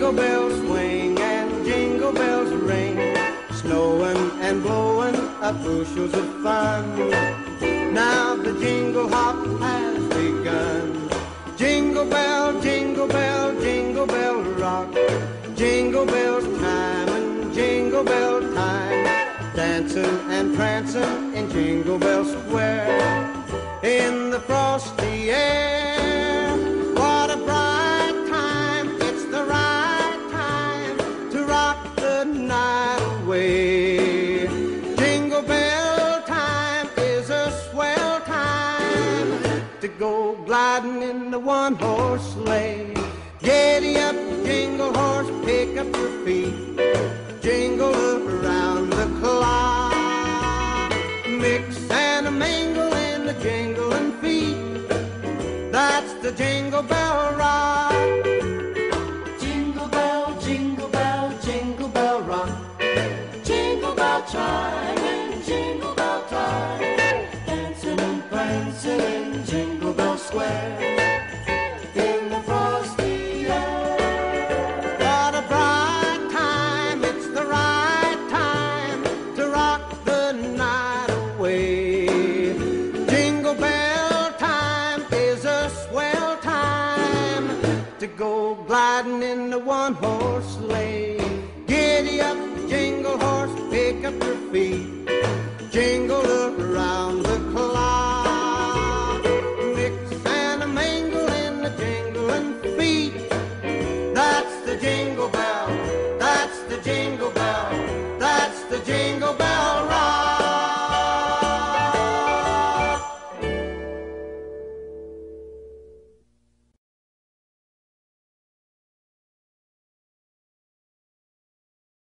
Jingle bells swing and jingle bells ring, snowing and blowing up bushels of fun. Now the jingle hop has begun. Jingle bell, jingle bell, jingle bell rock. Jingle bells time and jingle bell time, dancing and prancing in Jingle Bell Square. In the frosty air, what a bright time, it's the right time to rock the night away. Jingle bell time is a swell time to go gliding in the one-horse sleigh. Giddy up, jingle horse, pick up your feet, jingle around the clock. Mix and a mingle in the jingling feet, that's the Jingle Bell Rock. Jingle bell, jingle bell, jingle bell rock. Jingle bell chime and jingle bell time, dancing and prancing in Jingle Bell Square. In the frosty air, what a bright time, it's the right time to rock the night away. Jingle bell time is a swell time to go gliding in the one-horse sleigh. Giddy up, jingle horse, pick up your feet, jingle around the clock. Mix and a mingle in the jingling feet, that's the jingle bell, that's the jingle bell, that's the jingle bell.